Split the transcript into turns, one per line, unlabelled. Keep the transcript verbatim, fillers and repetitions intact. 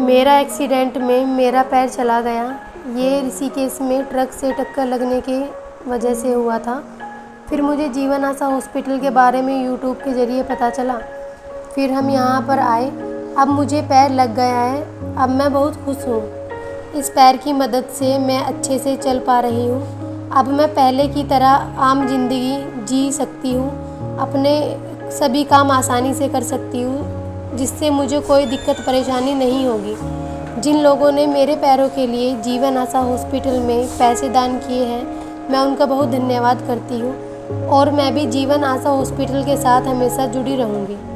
मेरा एक्सीडेंट में मेरा पैर चला गया। ये ऋषिकेश में ट्रक से टक्कर लगने के वजह से हुआ था। फिर मुझे जीवन आशा हॉस्पिटल के बारे में यूट्यूब के ज़रिए पता चला। फिर हम यहाँ पर आए। अब मुझे पैर लग गया है। अब मैं बहुत खुश हूँ। इस पैर की मदद से मैं अच्छे से चल पा रही हूँ। अब मैं पहले की तरह आम जिंदगी जी सकती हूँ। अपने सभी काम आसानी से कर सकती हूँ, जिससे मुझे कोई दिक्कत परेशानी नहीं होगी। जिन लोगों ने मेरे पैरों के लिए जीवन आशा हॉस्पिटल में पैसे दान किए हैं, मैं उनका बहुत धन्यवाद करती हूँ और मैं भी जीवन आशा हॉस्पिटल के साथ हमेशा जुड़ी रहूँगी।